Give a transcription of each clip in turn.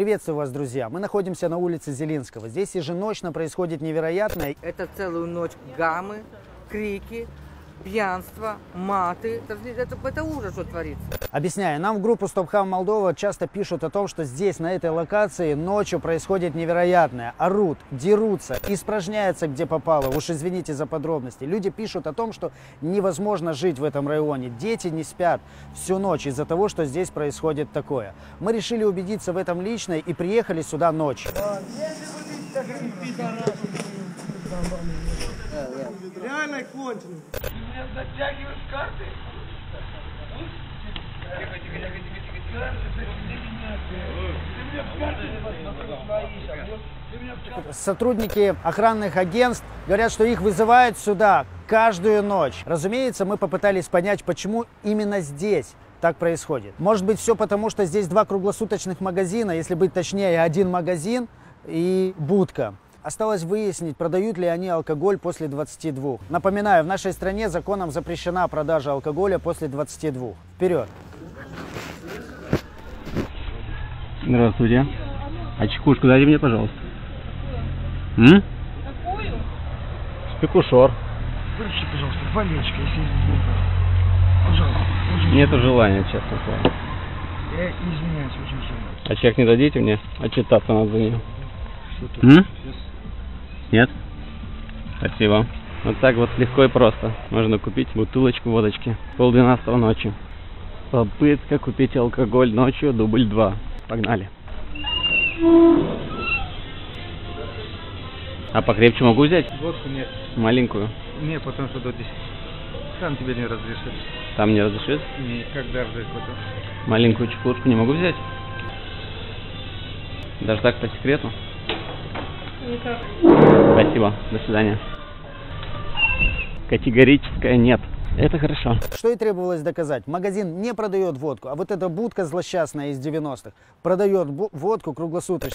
Приветствую вас, друзья! Мы находимся на улице Зелинского. Здесь еженочно происходит невероятное. Это целую ночь гаммы, крики, пьянство, маты. Это ужас, что творится. Объясняю, нам в группу Stop Ham Moldova часто пишут о том, что здесь, на этой локации, ночью происходит невероятное. Орут, дерутся, испражняются где попало. Уж извините за подробности. Люди пишут о том, что невозможно жить в этом районе. Дети не спят всю ночь из-за того, что здесь происходит такое. Мы решили убедиться в этом лично и приехали сюда ночью. Реально конченый. Меня затягивают с карты. Сотрудники охранных агентств говорят, что их вызывают сюда каждую ночь. Разумеется, мы попытались понять, почему именно здесь так происходит. Может быть, все потому, что здесь два круглосуточных магазина, если быть точнее, один магазин и будка. Осталось выяснить, продают ли они алкоголь после 22. Напоминаю, в нашей стране законом запрещена продажа алкоголя после 22. Вперед! Здравствуйте. А чекушку дайте мне, пожалуйста. Какую? Спекушор. Выручи, пожалуйста, валечка, если пожалуйста. Нету желания, честно слово. Я извиняюсь, очень сильно. А чек не дадите мне? Отчитаться надо за нее. Нет? Спасибо. Вот так вот легко и просто. Можно купить бутылочку водочки. 11:30 ночи. Попытка купить алкоголь ночью, дубль 2. Погнали. А покрепче могу взять? Водку нет. Маленькую? Не, потому что до 10. Там тебе не разрешат. Там не разрешит? Никогда ждать потом. Маленькую чекушку не могу взять? Даже так по секрету? Никак. Спасибо. До свидания. Категорическое нет. Это хорошо. Что и требовалось доказать. Магазин не продает водку, а вот эта будка злосчастная из 90-х продает водку круглосуточно.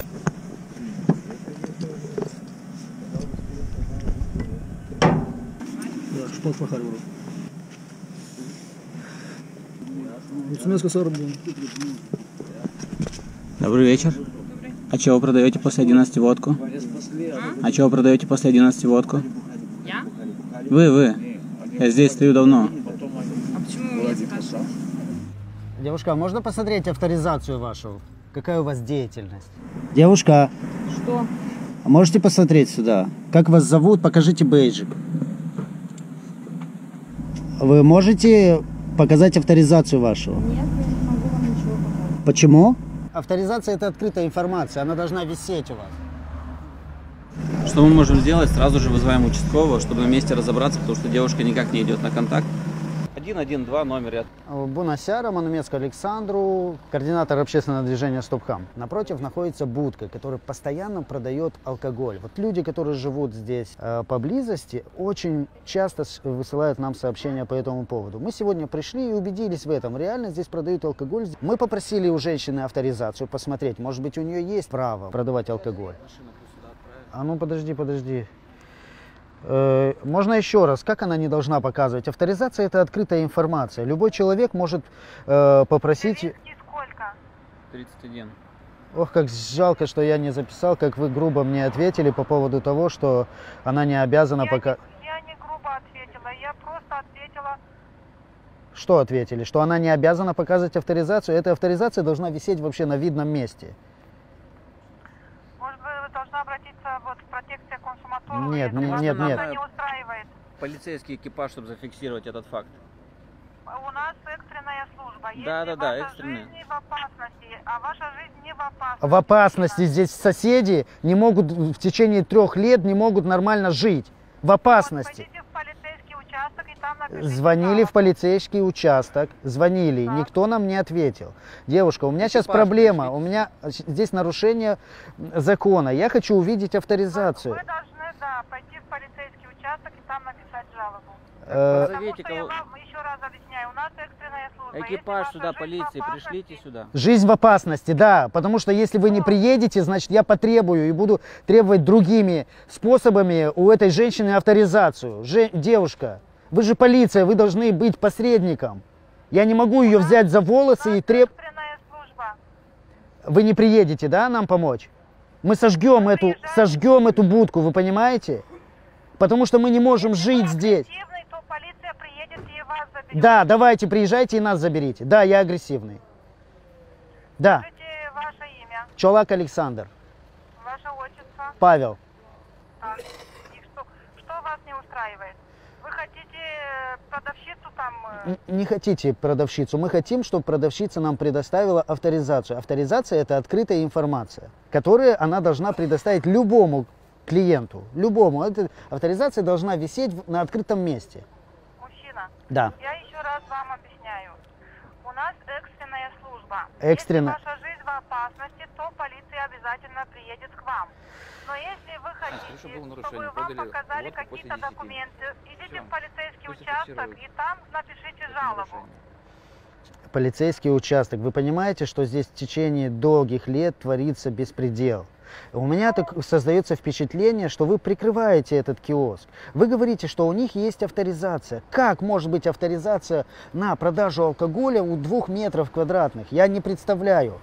Добрый вечер. А чего вы продаете после 11 водку? А чего вы продаете после 11 водку? Я? Вы. Я здесь стою давно. А почему вы меня спрашиваете? Девушка, а можно посмотреть авторизацию вашу? Какая у вас деятельность? Девушка, Что? а можете посмотреть сюда? Как вас зовут? Покажите бейджик. Вы можете показать авторизацию вашу? Нет, я не могу вам ничего показать. Почему? Авторизация – это открытая информация, она должна висеть у вас. Что мы можем сделать? Сразу же вызываем участкового, чтобы на месте разобраться, потому что девушка никак не идет на контакт. 112 номер ряд. Бунасяра, Манумецку Александру, координатор общественного движения Stop Ham. Напротив находится будка, которая постоянно продает алкоголь. Вот люди, которые живут здесь поблизости, очень часто высылают нам сообщения по этому поводу. Мы сегодня пришли и убедились в этом. Реально здесь продают алкоголь. Мы попросили у женщины авторизацию посмотреть. Может быть, у нее есть право продавать алкоголь. А ну подожди. Можно еще раз, как она не должна показывать? Авторизация – это открытая информация. Любой человек может попросить... Сколько? 31. Ох, как жалко, что я не записал, как вы грубо мне ответили по поводу того, что она не обязана пока... Я не грубо ответила, я просто ответила... Что ответили? Что она не обязана показывать авторизацию? Эта авторизация должна висеть вообще на видном месте. Может быть, должна обратиться вот в протекцию консуматоров? Нет. Не устраивает. Полицейский экипаж, чтобы зафиксировать этот факт. У нас экстренная служба. Если Да, ваша экстренная. жизнь не в опасности, а ваша жизнь не в опасности. В опасности здесь соседи не могут в течение 3 лет не могут нормально жить. В опасности. Пойдите в полицейский участок и там напишите. Звонили в полицейский участок, звонили, никто нам не ответил. Девушка, у меня сейчас проблема, у меня здесь нарушение закона, я хочу увидеть авторизацию. Вы должны, пойти в полицейский участок и там написать жалобу. Позовите Потому что я кого... вам еще раз объясняю, у нас экстренная служба. Экипаж Если сюда, ваша жизнь в полиции, опасности, пришлите сюда. Жизнь в опасности, да, потому что если вы не приедете, значит я потребую и буду требовать другими способами у этой женщины авторизацию. Девушка, вы же полиция, вы должны быть посредником. Я не могу ее взять за волосы и требовать... Экстренная служба. Вы не приедете, да, нам помочь? Мы сожгем эту будку, вы понимаете? Потому что мы не можем жить здесь. То полиция приедет и вас заберет. Да, давайте, приезжайте и нас заберите. Да, я агрессивный. Да. Скажите ваше имя, Чолак Александр. ваше отчество. Павел. Так. И что вас не устраивает? Вы хотите продавщицу там... Не хотите продавщицу. Мы хотим, чтобы продавщица нам предоставила авторизацию. Авторизация – это открытая информация, которую она должна предоставить любому клиенту. Любому. Эта авторизация должна висеть на открытом месте. Мужчина, Да. я еще раз вам объясняю. У нас экстренная служба. Экстренно. Если ваша жизнь в опасности, то полиция обязательно приедет к вам. Но если вы хотите, чтобы вам показали какие-то документы, идите в полицейский участок и там напишите жалобу. Полицейский участок. Вы понимаете, что здесь в течение долгих лет творится беспредел? У меня так создается впечатление, что вы прикрываете этот киоск. Вы говорите, что у них есть авторизация. Как может быть авторизация на продажу алкоголя у 2 метров квадратных? Я не представляю.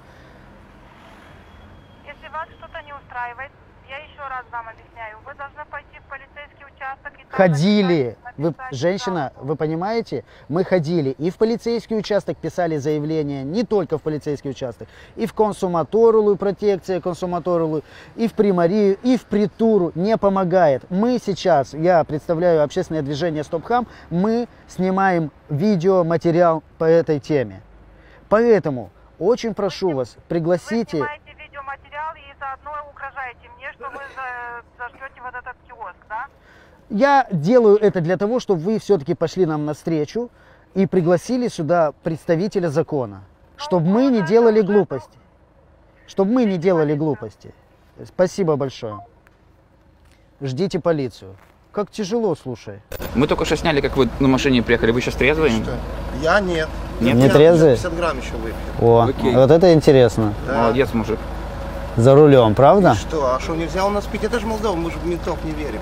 Если вас что-то не устраивает, я еще раз вам объясняю, вы должны пойти в полицейский участок и там Ходили. написать Женщина, жалобу. вы понимаете, мы ходили и в полицейский участок писали заявление, не только в полицейский участок, и в консуматорулу, протекция консуматорулу, и в примарию, и в притуру. Не помогает. Мы сейчас, я представляю общественное движение «Стоп-хам», мы снимаем видеоматериал по этой теме. Поэтому очень прошу вас, Вы пригласите... снимаете видеоматериал и заодно угрожаете мне, что вы зажгете вот этот киоск, да? Я делаю это для того, чтобы вы все-таки пошли нам навстречу и пригласили сюда представителя закона, чтобы мы не делали глупости. Чтобы мы не делали глупости. Спасибо большое. Ждите полицию. Как тяжело, слушай. Мы только что сняли, как вы на машине приехали. Вы сейчас трезвые? Что? Я нет. Нет? Не Я трезвый? 50 грамм еще выпил. О, Окей. вот это интересно. Да. Молодец, мужик. За рулем, правда? Что? А что, нельзя у нас пить? Это же Молдова, мы же в ментов не верим.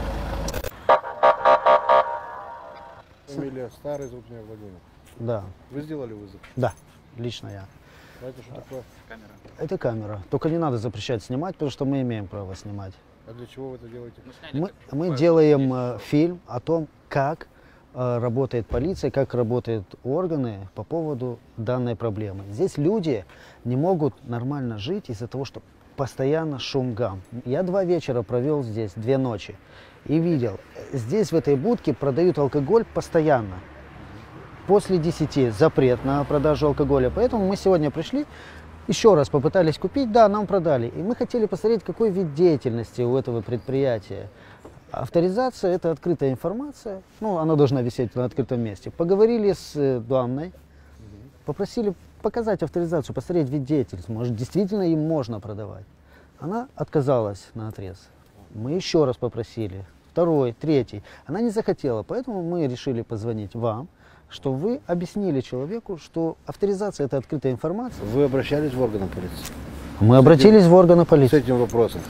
Фамилия Старый, зовут меня Владимир. Да. Вы сделали вызов? Да, лично я. А это что такое? Камера. Это камера. Только не надо запрещать снимать, потому что мы имеем право снимать. А для чего вы это делаете? Мы делаем фильм о том, как работает полиция, как работают органы по поводу данной проблемы. Здесь люди не могут нормально жить из-за того, что постоянно шум, гам. Я 2 вечера провел здесь, 2 ночи, и видел, здесь в этой будке продают алкоголь постоянно. После 10 запрет на продажу алкоголя, поэтому мы сегодня пришли, еще раз попытались купить, да, нам продали. И мы хотели посмотреть, какой вид деятельности у этого предприятия. Авторизация – это открытая информация, ну, она должна висеть на открытом месте. Поговорили с данной, попросили показать авторизацию, посмотреть вид деятельности, может, действительно им можно продавать. Она отказалась наотрез. Мы еще раз попросили, 2-й, 3-й. Она не захотела, поэтому мы решили позвонить вам, что вы объяснили человеку, что авторизация – это открытая информация. Вы обращались в органы полиции? Мы обратились в органы С полиции. этим вопросом?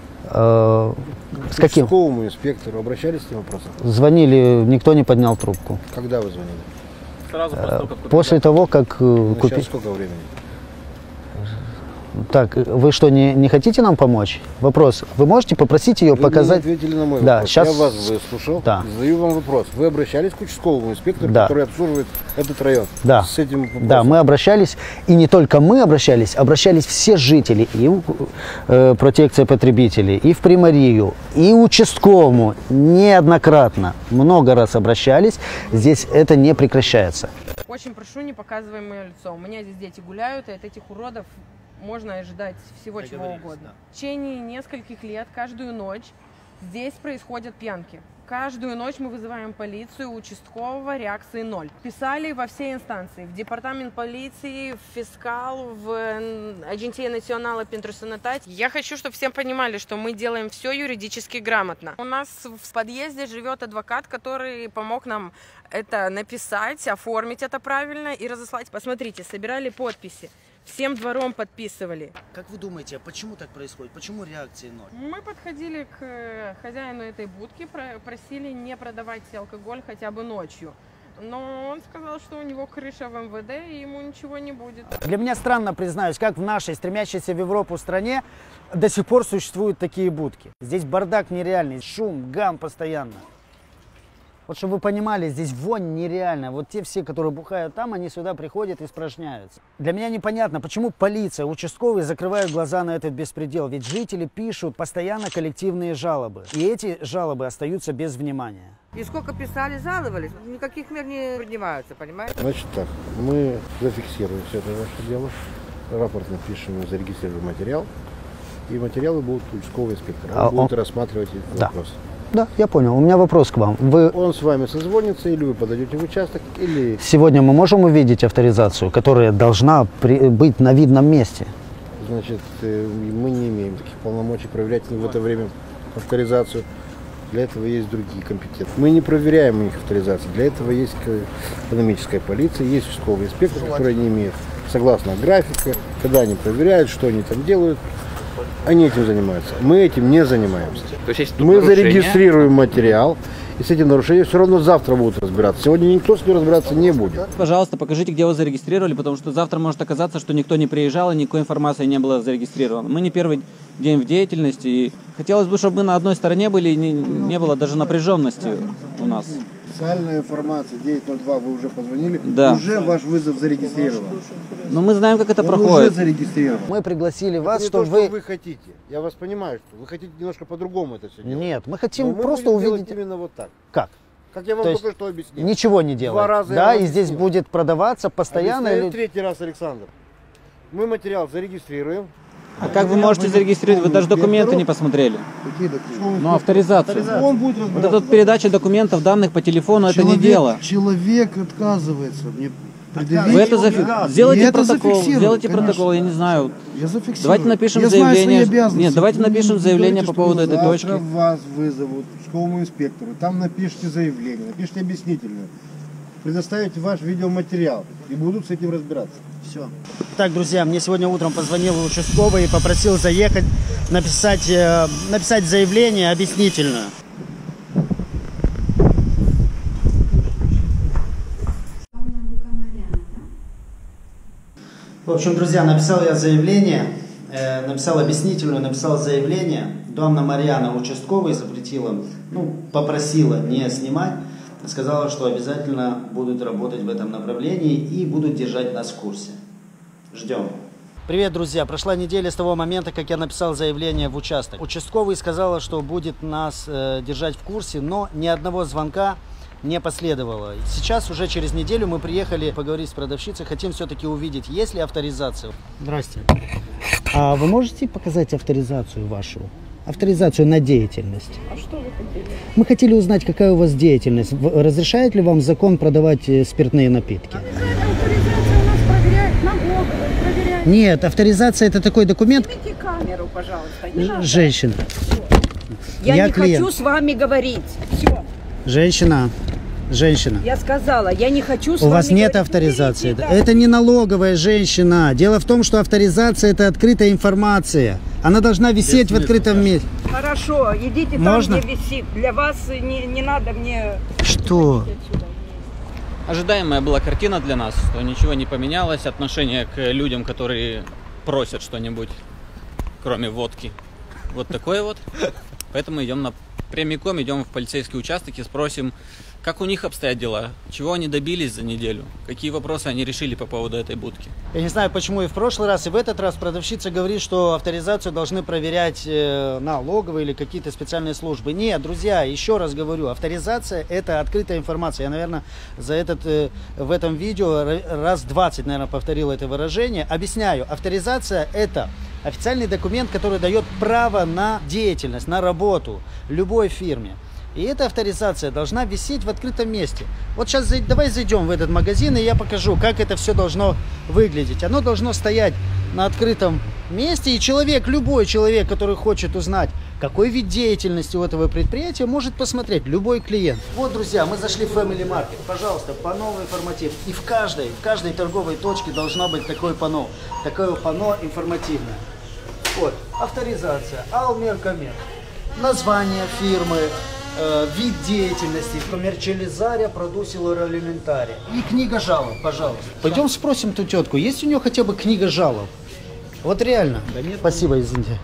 С К каким? участковому инспектору обращались с этим вопросом? Звонили, никто не поднял трубку. Когда вы звонили? Сразу после того, как После того, как Ну, сейчас купить... сколько времени? Так, вы что, не хотите нам помочь? Вопрос. Вы можете попросить ее Вы показать? не ответили на мой Да, вопрос. сейчас... Я вас выслушал. Да. Задаю вам вопрос. Вы обращались к участковому инспектору, Да. который обслуживает этот район? Да. С этим вопросом? Да, мы обращались, и не только мы обращались все жители, и протекция потребителей, и в примарию, и участковому неоднократно, много раз обращались, здесь это не прекращается. Очень прошу, не показывай мое лицо. У меня здесь дети гуляют, и от этих уродов можно ожидать всего чего угодно. В течение нескольких лет, каждую ночь здесь происходят пьянки. Каждую ночь мы вызываем полицию, участкового, реакции 0. Писали во все инстанции, в департамент полиции, в фискал, в Агенция национала Пентрусанатать. Я хочу, чтобы все понимали, что мы делаем все юридически грамотно. У нас в подъезде живет адвокат, который помог нам это написать, оформить это правильно и разослать. Посмотрите, собирали подписи. Всем двором подписывали. Как вы думаете, а почему так происходит? Почему реакции 0? Мы подходили к хозяину этой будки, просили не продавать алкоголь хотя бы ночью. Но он сказал, что у него крыша в МВД, и ему ничего не будет. Для меня странно, признаюсь, как в нашей стремящейся в Европу стране до сих пор существуют такие будки. Здесь бардак нереальный, шум, гам постоянно. Вот чтобы вы понимали, здесь вонь нереальная. Вот те все, которые бухают там, они сюда приходят и испражняются. Для меня непонятно, почему полиция, участковые закрывают глаза на этот беспредел. Ведь жители пишут постоянно коллективные жалобы. И эти жалобы остаются без внимания. И сколько писали, жаловались, никаких мер не принимаются, понимаете? Значит так, мы зафиксируем все это ваше дело, рапорт напишем, зарегистрируем материал, и материалы будут у участкового инспектора. Он будет рассматривать этот вопрос. Да, я понял. У меня вопрос к вам. Он с вами созвонится, или вы подойдете в участок, или... Сегодня мы можем увидеть авторизацию, которая должна быть на видном месте? Значит, мы не имеем таких полномочий проверять в это время авторизацию. Для этого есть другие компетенции. Мы не проверяем у них авторизацию. Для этого есть экономическая полиция, есть участковый инспектор, который они имеют согласно графика, когда они проверяют, что они там делают. Они этим занимаются. Мы этим не занимаемся. То есть мы зарегистрируем материал, и с этим нарушением все равно завтра будут разбираться. Сегодня никто с ним разбираться не будет. Пожалуйста, покажите, где вы зарегистрировали, потому что завтра может оказаться, что никто не приезжал и никакой информации не было зарегистрировано. Мы не первый день в деятельности, и хотелось бы, чтобы мы на одной стороне были, и не было даже напряженности у нас. Официальная информация 902, вы уже позвонили, да. Уже ваш вызов зарегистрирован. Но мы знаем, как это Он проходит. Уже зарегистрирован. Мы пригласили вас, это чтобы не то, что вы хотите. Я вас понимаю, что вы хотите немножко по-другому это все делать. Нет, мы хотим мы просто увидеть именно вот так. Как? Как я вам только что объяснил. Ничего не делать. 2 раза да, и здесь будет продаваться постоянно. Или... Третий раз, Александр. Мы материал зарегистрируем. А как вы можете зарегистрировать? Вы даже документы не посмотрели. Какие документы? Ну, авторизацию. Он будет вот эта передача документов, данных по телефону, это не дело. Человек отказывается мне предъявить. Вы это сделайте протокол, сделайте протокол, я не знаю. Я зафиксирую. Давайте напишем заявление. Нет, давайте напишем заявление по поводу этой точки. Завтра вас вызовут к участковому инспектору. Там напишите заявление, напишите объяснительную. Предоставите ваш видеоматериал и будут с этим разбираться. Все. Так, друзья, мне сегодня утром позвонил участковый и попросил заехать, написать заявление объяснительное. В общем, друзья, написал я заявление, написал объяснительную, написал заявление. Донна Марьяна, участковый, запретила, попросила не снимать. Сказала, что обязательно будут работать в этом направлении и будут держать нас в курсе. Ждем. Привет, друзья. Прошла неделя с того момента, как я написал заявление в участок. Участковый сказала, что будет нас держать в курсе, но ни одного звонка не последовало. Сейчас уже через неделю мы приехали поговорить с продавщицей. Хотим все-таки увидеть, есть ли авторизация. Здрасте. А вы можете показать авторизацию вашу? Авторизацию на деятельность. А что вы хотели? Мы хотели узнать, какая у вас деятельность. Разрешает ли вам закон продавать спиртные напитки? Авторизация у нас проверяет налоговая, проверяет. Нет, авторизация это такой документ. Снимите камеру, пожалуйста. Не надо. Женщина. Я не хочу с вами говорить. Все. Женщина. Я сказала, я не хочу с вами. У вас нет авторизации. Это не налоговая, женщина. Дело в том, что авторизация это открытая информация. Она должна висеть в открытом месте. Хорошо, идите Можно? там, где висит. Для вас не надо мне... Что? Ожидаемая была картина для нас, что ничего не поменялось, отношение к людям, которые просят что-нибудь, кроме водки. Вот такое вот. Поэтому прямиком идем в полицейский участок и спросим, как у них обстоят дела, чего они добились за неделю, какие вопросы они решили по поводу этой будки. Я не знаю, почему и в прошлый раз, и в этот раз продавщица говорит, что авторизацию должны проверять налоговые или какие-то специальные службы. Нет, друзья, еще раз говорю, авторизация это открытая информация. Я, наверное, в этом видео раз 20, наверное, повторил это выражение. Объясняю, авторизация это официальный документ, который дает право на деятельность, на работу любой фирме. И эта авторизация должна висеть в открытом месте. Вот сейчас давай зайдем в этот магазин, и я покажу, как это все должно выглядеть. Оно должно стоять на открытом месте, и любой человек, который хочет узнать, какой вид деятельности у этого предприятия, может посмотреть, любой клиент. Вот, друзья, мы зашли в Family Market. Пожалуйста, панно информатив. И в каждой торговой точке должно быть такое панно информативное. Вот, авторизация, Алмер Коммерс, название фирмы, вид деятельности коммерциализария продусила элементария. И книга жалоб, пожалуйста. Пойдем спросим ту тетку, есть у нее хотя бы книга жалоб? Вот реально. Да нет. Спасибо, извините.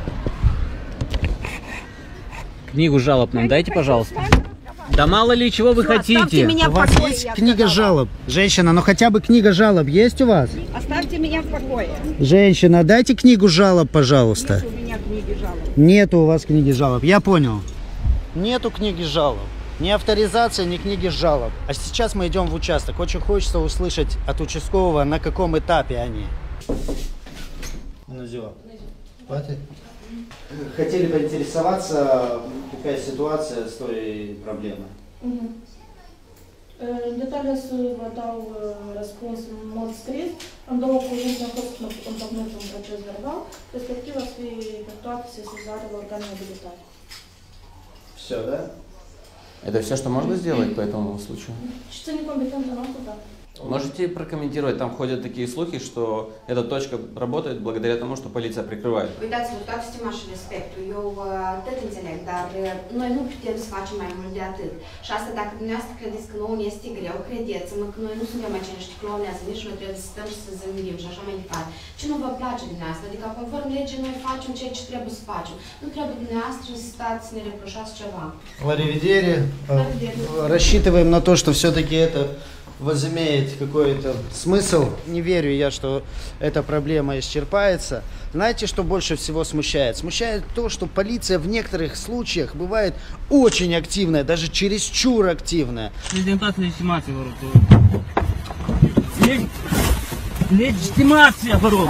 Книгу жалоб нам дайте, пожалуйста. Да мало ли чего вы хотите. У вас есть книга жалоб? Женщина, ну хотя бы книга жалоб есть у вас? Оставьте меня в покое. Женщина, дайте книгу жалоб, пожалуйста. Нет у меня книги жалоб. Нету у вас книги жалоб, я понял. Нету книги жалоб. Ни авторизации, ни книги жалоб. А сейчас мы идем в участок. Очень хочется услышать от участкового, на каком этапе они. Хотели поинтересоваться, какая ситуация с той проблемой. Детales vă dau răspuns în mod scris. În două cuvinte a fost întocmit un proces verbal, respectiv va fi efectuată sesizarea la organele abilitate. Все, да? Это все, что можно сделать по этому случаю? Și ține competența noastră, da. Можете прокомментировать? Там ходят такие слухи, что эта точка работает благодаря тому, что полиция прикрывает. Uitați-vă, toată stima și respectul, eu tot înțeleg, dar noi nu putem să facem mai mult de atât. Și asta, dacă dumneavoastră credeți că nouă ne este greu, credeți-mă că noi nu suntem acei niște clownează, nici noi trebuie să stăm și să zâmbim și așa mai departe. Ce nu vă place dumneavoastră? Adică, conform legii, noi facem ceea ce trebuie să facem. Nu trebuie dumneavoastră să stați să ne reproșați ceva. La revedere. Рассчитываем на то, что все-таки это возымеет какой-то смысл. Не верю я, что эта проблема исчерпается. Знаете, что больше всего смущает? Смущает то, что полиция в некоторых случаях бывает очень активная, даже чересчур активная. Легитимация, воров.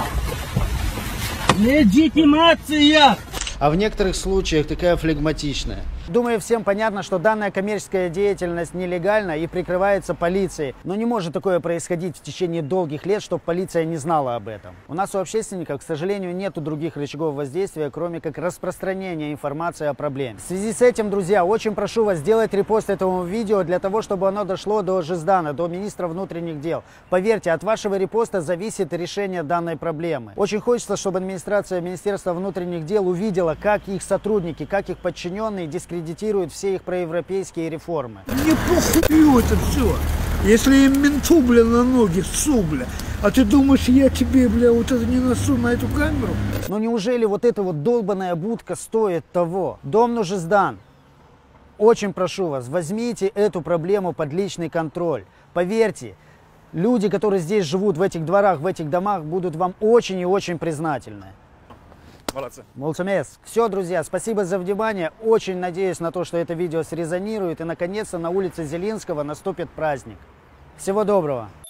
Легитимация! А в некоторых случаях такая флегматичная. Думаю, всем понятно, что данная коммерческая деятельность нелегальна и прикрывается полицией. Но не может такое происходить в течение долгих лет, чтобы полиция не знала об этом. У нас у общественников, к сожалению, нет других рычагов воздействия, кроме как распространения информации о проблеме. В связи с этим, друзья, очень прошу вас сделать репост этому видео для того, чтобы оно дошло до Жиздана, до министра внутренних дел. Поверьте, от вашего репоста зависит решение данной проблемы. Очень хочется, чтобы администрация Министерства внутренних дел увидела, как их сотрудники, как их подчиненные дискредитируют все их проевропейские реформы. Мне похуй это все. Если им менту, бля, на ноги ссу, бля. А ты думаешь, я тебе, бля, вот это не носу на эту камеру? Но неужели вот эта вот долбаная будка стоит того? Дом Нужиздан, очень прошу вас, возьмите эту проблему под личный контроль. Поверьте, люди, которые здесь живут, в этих дворах, в этих домах, будут вам очень и очень признательны. Молодцы. Молодец. Все, друзья, спасибо за внимание. Очень надеюсь на то, что это видео срезонирует и наконец-то на улице Зелинского наступит праздник. Всего доброго.